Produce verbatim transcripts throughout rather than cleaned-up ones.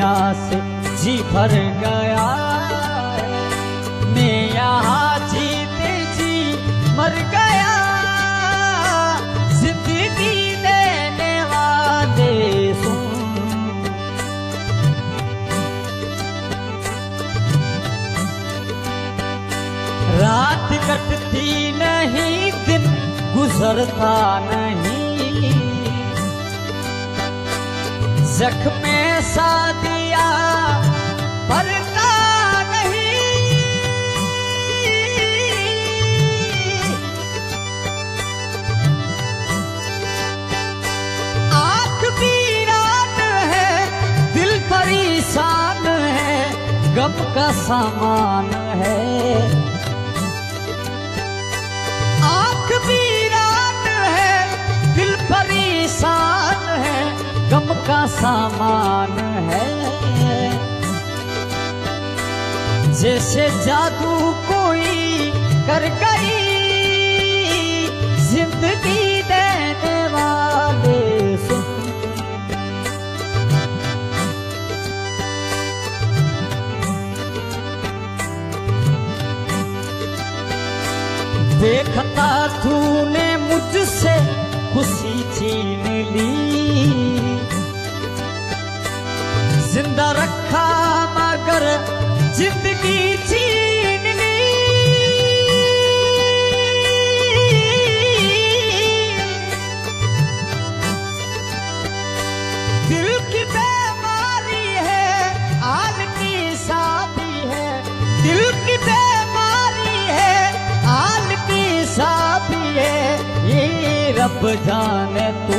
दुनिया से जी भर गया, मैं यहाँ जीते जी मर गया, जिंदगी देने वाले सुन। रात कटती नहीं, दिन गुजरता नहीं, जख्म सा दिया भरता नहीं, आँख वीरान है, दिल परेशान है, गम का सामान है। आँख वीरान है, दिल परेशान है, गम का सामान है। जैसे जादू कोई कर गई, जिंदगी देने वाले सुन। देखता तूने मुझसे खुशी छीन ली, जिंदा रखा मगर जिंदगी छीन ली। दिल की बीमारी है, आल की शादी है, दिल की बीमारी है, आल की शादी है, ये रब जाने तू।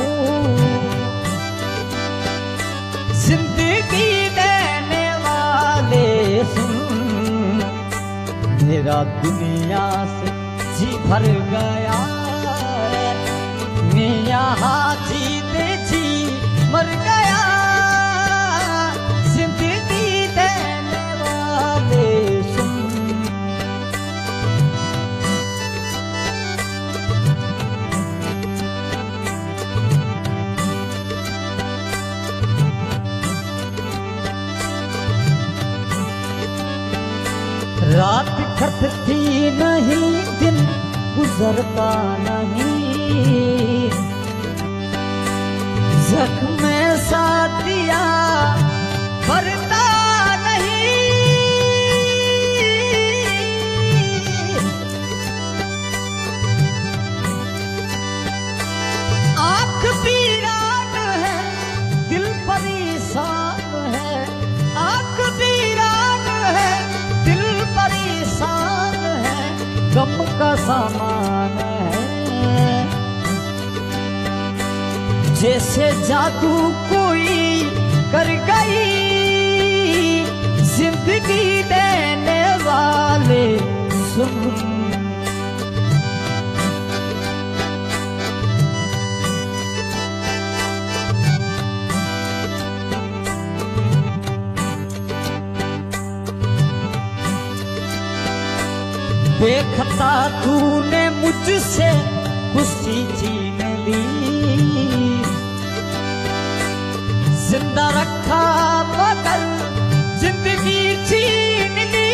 जिंदगी देने वाले सुन, मेरा दुनिया से जी भर गया, मैं यहाँ जीते जी मर गया, जिंदगी देने वाले सुन। रात कटती नहीं, दिन गुजरता नहीं, जख्म सा दिया भरता नहीं, आँख वीरान है, दिल परेशान है, आँख वीरान है, दिल परेशान है, गम का सामान है। जैसे जादू कोई कर गई, जिंदगी देने वाले सुन। देखता तूने मुझसे खुशी छीन ली, जिंदा रखा मगर जिंदगी छीन ली।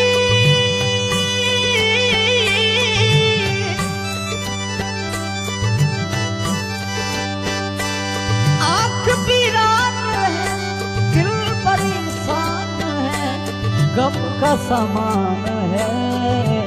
आँख वीरान है, दिल परेशान है, गम का सामान है।